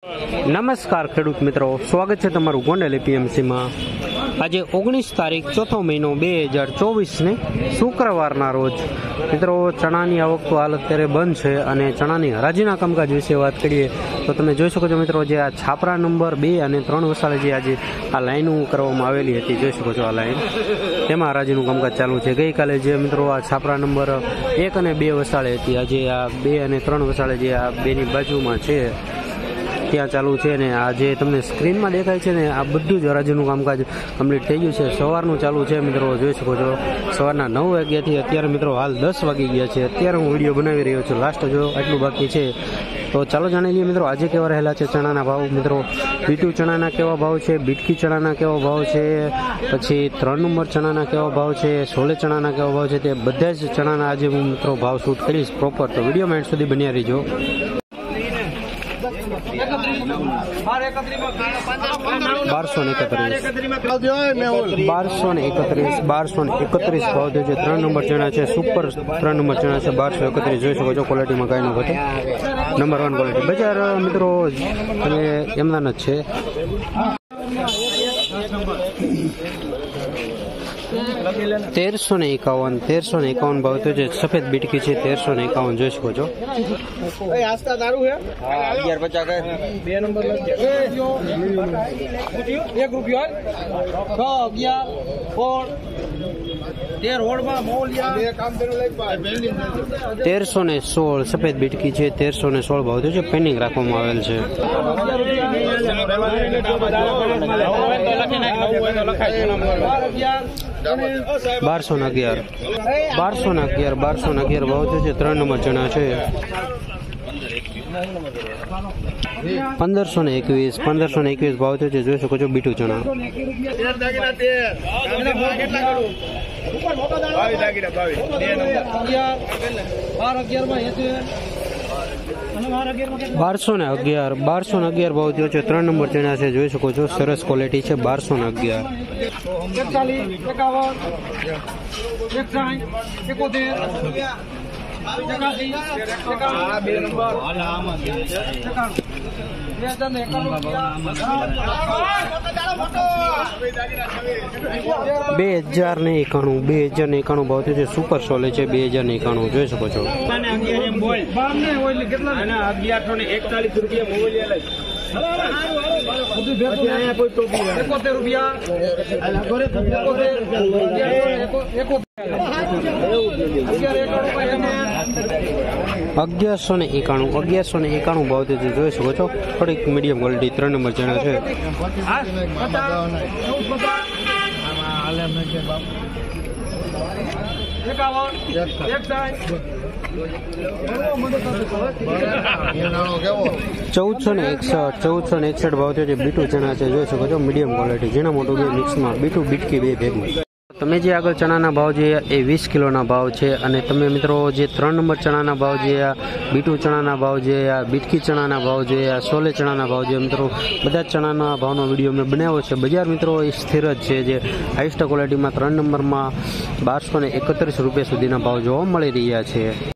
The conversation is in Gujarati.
નમસ્કાર ખેડૂત મિત્રો, સ્વાગત છે તમારું ગોંડલ એપીએમસીમાં। આજે 19 તારીખ ચોથો મહિનો 2024 ને શુક્રવારના રોજ મિત્રો ચણાની આવક તો હાલ અત્યારે બંધ છે અને ચણાની હરાજીના કામકાજ વિશે વાત કરીએ તો તમે જોઈ શકો છો મિત્રો, જે આ છાપરા નંબર 2 અને 3 વસાળે જે આજે આ લાઈનો કરવામાં આવેલી હતી, જોઈ શકો છો આ લાઈન, તેમાં હરાજીનું કામકાજ ચાલુ છે। ગઈકાલે જે મિત્રો આ છાપરા નંબર 1 અને 2 વસાળે હતી, આજે આ 2 અને 3 વસાળે જે આ બેની બાજુમાં છે ત્યાં ચાલુ છે ને આ જે તમને સ્ક્રીનમાં દેખાય છે ને આ બધું જ હરાજીનું કામકાજ કમ્પ્લીટ થઈ ગયું છે। સવારનું ચાલુ છે મિત્રો, જોઈ શકો છો સવારના 9 વાગ્યાથી અત્યારે મિત્રો હાલ 10 વાગી ગયા છે। અત્યારે હું વિડીયો બનાવી રહ્યો છું, લાસ્ટ જો આટલું બાકી છે। તો ચાલો જાણી લઈએ મિત્રો આજે કેવા રહેલા છે ચણાના ભાવ। મિત્રો બીટુ ચણાના કેવા ભાવ છે, બીટકી ચણાના કેવા ભાવ છે, પછી 3 નંબર ચણાના કેવા ભાવ છે, સોલે ચણાના કેવા ભાવ છે, તે બધા જ ચણાના આજે હું મિત્રો ભાવ શૂટ કરીશ પ્રોપર। તો વિડીયોમાં એન્ડ સુધી બન્યા રહીજો। 1231 ભાવ થયો છે। 3 નંબર ચણા છે, સુપર 3 નંબર ચણા છે 1231, જોઈ શકો છો ક્વોલિટીમાં કાંઈ ન ઘટે, નંબર 1 ક્વોલિટી। બજાર મિત્રો અને એમના જ છે। 1351 ભાવ થયો છે। સફેદ બીટકી છે 1351, જોઈ શકો છો। 1316 સફેદ બીટકી છે 1316 ભાવ થયો છે, પેન્ડિંગ રાખવામાં આવેલ છે। 1211 ભાવ થયો છે। 3 નંબર ચણા છે। 1521 ભાવ થયો છે, જોઈ શકો છો બીટુ ચણા। 1211 ભાવ થયો છે। 3 નંબર ચણા છે, જોઈ શકો છો સરસ ક્વોલિટી છે। 1211 2091 ભાવ થયો છે। સુપર સોલે છે 2091, જોઈ શકો છો। 1191 ભાવ થયો છે, જોઈ શકો છો। થોડીક મીડિયમ ક્વોલિટી 3 નંબર ચણા છે। 1461 ભાવ થયો છે। બીટુ ચણા છે, જોઈ શકો છો મીડિયમ ક્વોલિટી, જેના મોટું બે મિક્સમાં બીટુ બીટકી બે ભેગું। તમે જે આગળ ચણાના ભાવ જે એ 20 કિલોના ભાવ છે અને તમે મિત્રો જે 3 નંબર ચણાના ભાવ જે આ બીટુ ચણાના ભાવ જે આ બીટકી ચણાના ભાવ જે આ સોલે ચણાના ભાવ જે મિત્રો બધા જ ચણાના ભાવનો વિડીયો મેં બનાવ્યો છે। બજાર મિત્રો એ સ્થિર જ છે, જે હાઈસ્ટ ક્વોલિટીમાં 3 નંબરમાં 1231 રૂપિયા સુધીના ભાવ જોવા મળી રહ્યા છે।